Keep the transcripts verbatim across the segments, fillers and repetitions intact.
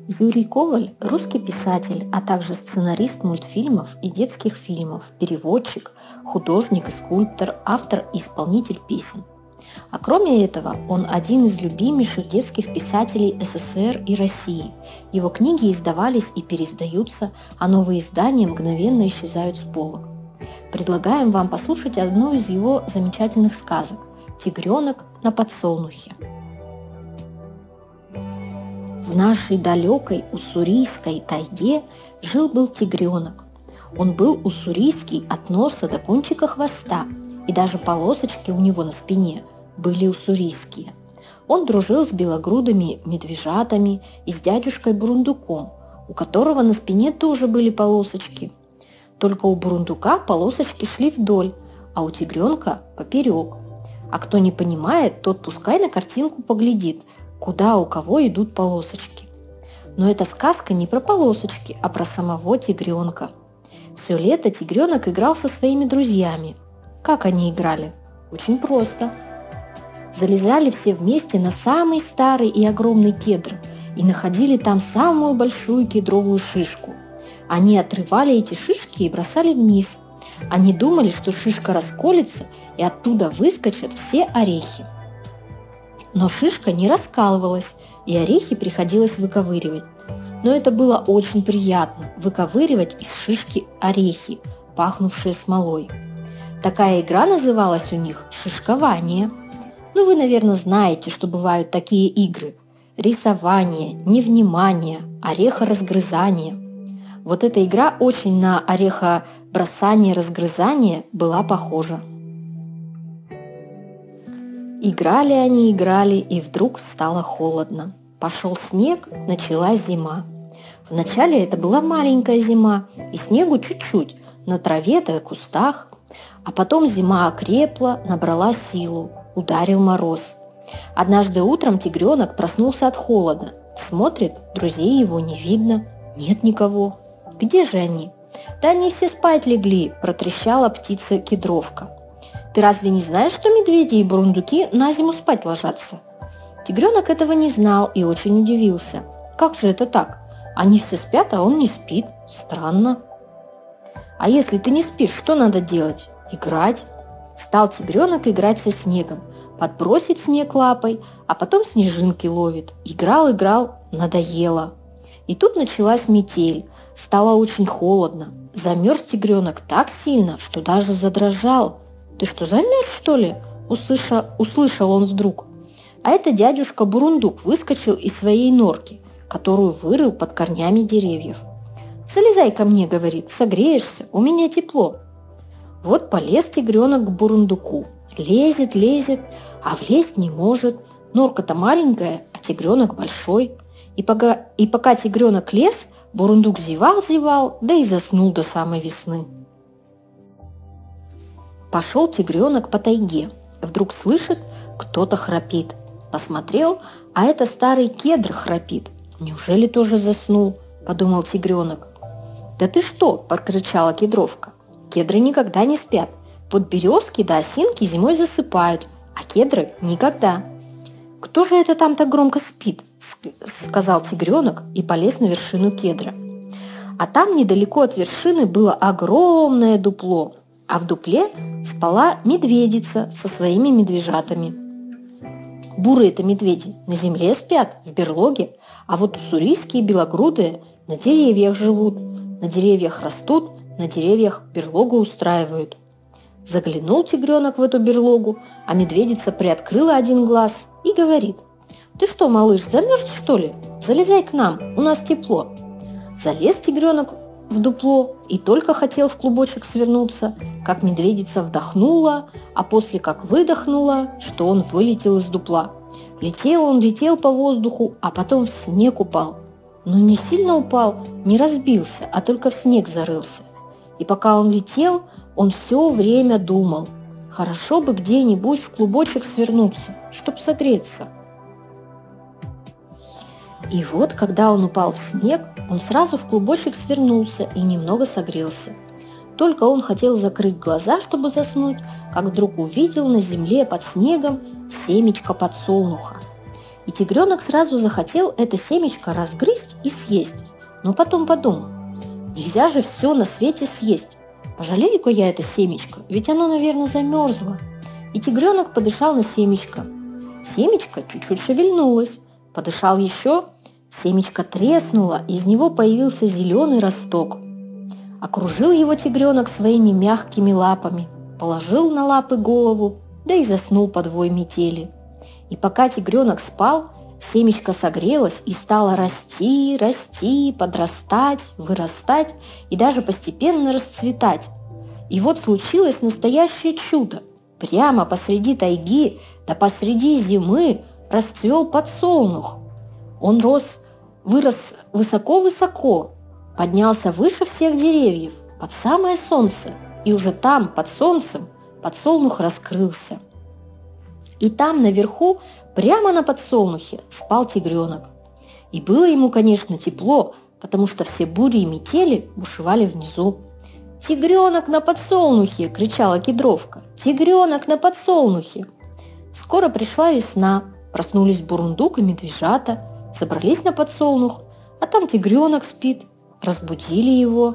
Юрий Коваль – русский писатель, а также сценарист мультфильмов и детских фильмов, переводчик, художник и скульптор, автор и исполнитель песен. А кроме этого, он один из любимейших детских писателей СССР и России. Его книги издавались и переиздаются, а новые издания мгновенно исчезают с полок. Предлагаем вам послушать одну из его замечательных сказок «Тигренок на подсолнухе». В нашей далекой уссурийской тайге жил-был тигренок. Он был уссурийский от носа до кончика хвоста, и даже полосочки у него на спине были уссурийские. Он дружил с белогрудыми медвежатами и с дядюшкой Бурундуком, у которого на спине тоже были полосочки. Только у Бурундука полосочки шли вдоль, а у тигренка поперек. А кто не понимает, тот пускай на картинку поглядит, куда у кого идут полосочки. Но эта сказка не про полосочки, а про самого тигренка. Все лето тигренок играл со своими друзьями. Как они играли? Очень просто. Залезали все вместе на самый старый и огромный кедр и находили там самую большую кедровую шишку. Они отрывали эти шишки и бросали вниз. Они думали, что шишка расколется и оттуда выскочат все орехи. Но шишка не раскалывалась, и орехи приходилось выковыривать. Но это было очень приятно – выковыривать из шишки орехи, пахнувшие смолой. Такая игра называлась у них шишкование. Ну, вы, наверное, знаете, что бывают такие игры – рисование, невнимание, орехоразгрызание. Вот эта игра очень на орехобросание-разгрызание была похожа. Играли они, играли, и вдруг стало холодно. Пошел снег, началась зима. Вначале это была маленькая зима, и снегу чуть-чуть, на траве да кустах. А потом зима окрепла, набрала силу, ударил мороз. Однажды утром тигренок проснулся от холода. Смотрит, друзей его не видно, нет никого. Где же они? Да они все спать легли, протрещала птица-кедровка. Ты разве не знаешь, что медведи и бурундуки на зиму спать ложатся? Тигренок этого не знал и очень удивился. Как же это так? Они все спят, а он не спит. Странно. А если ты не спишь, что надо делать? Играть. Стал тигренок играть со снегом. Подбросит снег лапой, а потом снежинки ловит. Играл, играл, надоело. И тут началась метель. Стало очень холодно. Замерз тигренок так сильно, что даже задрожал. «Ты что, замерз, что ли?» – услышал, услышал он вдруг. А это дядюшка Бурундук выскочил из своей норки, которую вырыл под корнями деревьев. «Залезай ко мне», – говорит, – «согреешься, у меня тепло». Вот полез тигренок к Бурундуку. Лезет, лезет, а влезть не может. Норка-то маленькая, а тигренок большой. И пока, и пока тигренок лез, Бурундук зевал-зевал, да и заснул до самой весны. Пошел тигренок по тайге. Вдруг слышит, кто-то храпит. Посмотрел, а это старый кедр храпит. «Неужели тоже заснул?» – подумал тигренок. «Да ты что?» – прокричала кедровка. «Кедры никогда не спят. Вот березки да осинки зимой засыпают, а кедры никогда». «Кто же это там так громко спит?» – сказал тигренок и полез на вершину кедра. А там недалеко от вершины было огромное дупло, а в дупле спала медведица со своими медвежатами. Бурые-то медведи на земле спят, в берлоге, а вот уссурийские белогрудые на деревьях живут, на деревьях растут, на деревьях берлогу устраивают. Заглянул тигренок в эту берлогу, а медведица приоткрыла один глаз и говорит: «Ты что, малыш, замерз, что ли? Залезай к нам, у нас тепло». Залез тигренок в дупло и только хотел в клубочек свернуться, как медведица вдохнула, а после как выдохнула, что он вылетел из дупла. Летел он, летел по воздуху, а потом в снег упал. Но не сильно упал, не разбился, а только в снег зарылся. И пока он летел, он все время думал: хорошо бы где-нибудь в клубочек свернуться, чтоб согреться. И вот, когда он упал в снег, он сразу в клубочек свернулся и немного согрелся. Только он хотел закрыть глаза, чтобы заснуть, как вдруг увидел на земле под снегом семечко подсолнуха. И тигренок сразу захотел это семечко разгрызть и съесть, но потом подумал: нельзя же все на свете съесть. Пожалею-ка я это семечко, ведь оно, наверное, замерзло. И тигренок подышал на семечко. Семечко чуть-чуть шевельнулось, подышал еще, семечко треснуло, из него появился зеленый росток. Окружил его тигренок своими мягкими лапами, положил на лапы голову, да и заснул под вой метели. И пока тигренок спал, семечко согрелось и стало расти, расти, подрастать, вырастать и даже постепенно расцветать. И вот случилось настоящее чудо. Прямо посреди тайги, да посреди зимы расцвел подсолнух. Он рос, вырос высоко-высоко, поднялся выше всех деревьев, под самое солнце, и уже там, под солнцем, подсолнух раскрылся. И там, наверху, прямо на подсолнухе, спал тигренок. И было ему, конечно, тепло, потому что все бури и метели бушевали внизу. «Тигренок на подсолнухе!» – кричала кедровка. «Тигренок на подсолнухе!» Скоро пришла весна, проснулись бурундук и медвежата, собрались на подсолнух, а там тигренок спит. Разбудили его.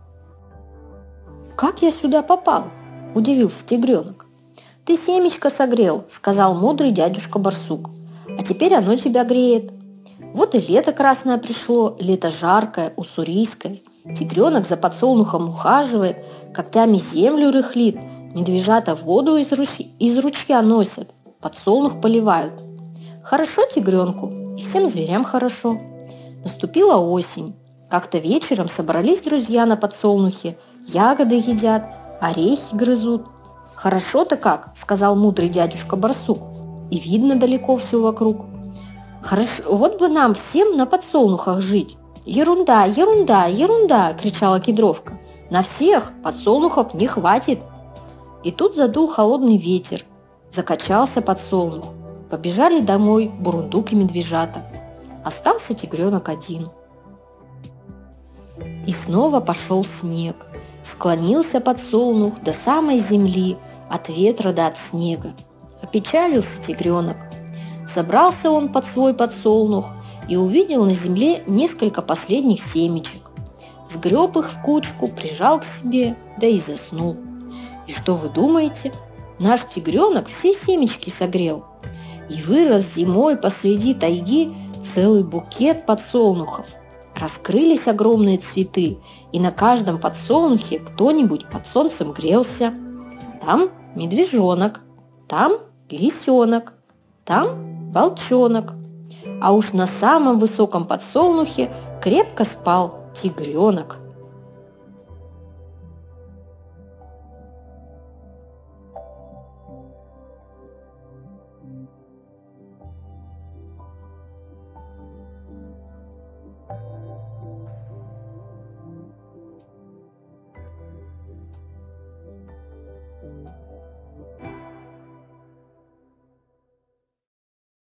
«Как я сюда попал?» – удивился тигренок. «Ты семечко согрел», – сказал мудрый дядюшка Барсук, «а теперь оно тебя греет. Вот и лето красное пришло, лето жаркое, уссурийское. Тигренок за подсолнухом ухаживает, когтями землю рыхлит, медвежата воду из, руч... из ручья носят, подсолнух поливают. Хорошо тигренку, и всем зверям хорошо». Наступила осень. Как-то вечером собрались друзья на подсолнухе, ягоды едят, орехи грызут. «Хорошо-то как», — сказал мудрый дядюшка Барсук, «и видно далеко все вокруг». «Хорошо, вот бы нам всем на подсолнухах жить». «Ерунда, ерунда, ерунда!» – кричала кедровка. «На всех подсолнухов не хватит!» И тут задул холодный ветер. Закачался подсолнух. Побежали домой бурундук и медвежата. Остался тигренок один. И снова пошел снег. Склонился подсолнух до самой земли, от ветра да от снега. Опечалился тигренок. Собрался он под свой подсолнух и увидел на земле несколько последних семечек. Сгреб их в кучку, прижал к себе, да и заснул. И что вы думаете? Наш тигренок все семечки согрел. И вырос зимой посреди тайги целый букет подсолнухов. Раскрылись огромные цветы, и на каждом подсолнухе кто-нибудь под солнцем грелся. Там медвежонок, там лисенок, там волчонок. А уж на самом высоком подсолнухе крепко спал тигренок.